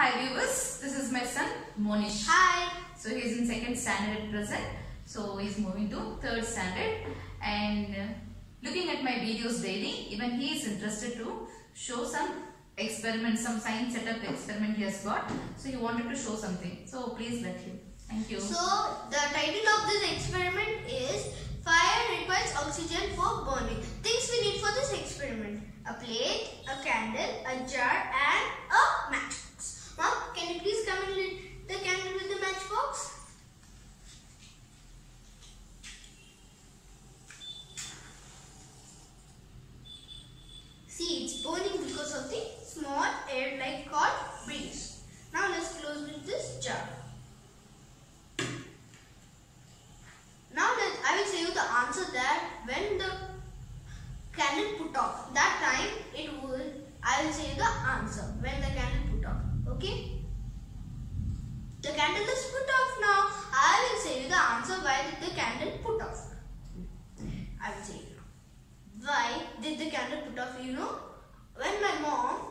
Hi viewers, this is my son Monish. Hi. So he is in second standard at present. So he is moving to third standard and looking at my videos daily, even he is interested to show some experiment, some science setup experiment he has got. So he wanted to show something. So please let him. Thank you. So the title of this experiment is Fire Requires Oxygen for Burning. Things we need for this experiment: a plate, a candle, a jar and a matchbox. Mom, can you please come and lit the candle with the matchbox? See, it's burning because of the small air-like called breeze. Now let's close with this jar. Now I will say you the answer that when the candle put off, that time I will say you the answer when the candle put off. Okay? The candle is put off now. I will say you the answer why did the candle put off. I will say you. Why did the candle put off? You know, when my mom